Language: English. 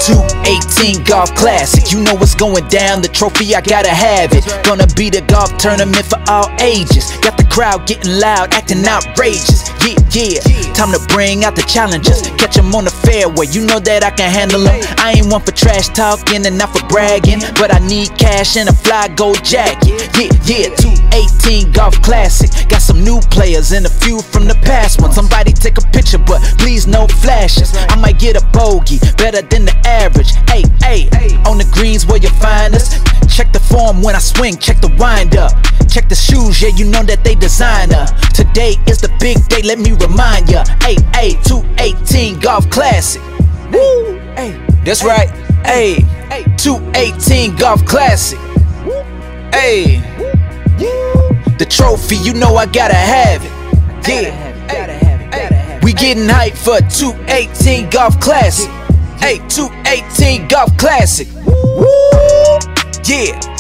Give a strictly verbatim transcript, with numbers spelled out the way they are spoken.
two eighteen Golf Classic, you know what's going down. The trophy, I gotta have it. Gonna be the golf tournament for all ages. Got the crowd getting loud, acting outrageous. Yeah, yeah, time to bring out the challengers. Catch them on the fairway, you know that I can handle them. I ain't one for trash talking and not for bragging, but I need cash and a fly gold jacket. Yeah, yeah, two eighteen Golf Classic. Got some new players and a few from the past one. Somebody take a picture, but please no flashes. I might get a bogey, better than the average. Hey, hey, on the greens where you find us. Check the form when I swing, check the wind up. Check the shoes, yeah, you know that they designer. Today is the big day, let me remind ya. Hey, hey, two eighteen Golf Classic. Woo, hey, that's right. Hey, two eighteen Golf Classic. Hey, the trophy, you know I gotta have it. Yeah, we getting hype for two eighteen Golf Classic. Hey, two eighteen Golf Classic. Woo, yeah.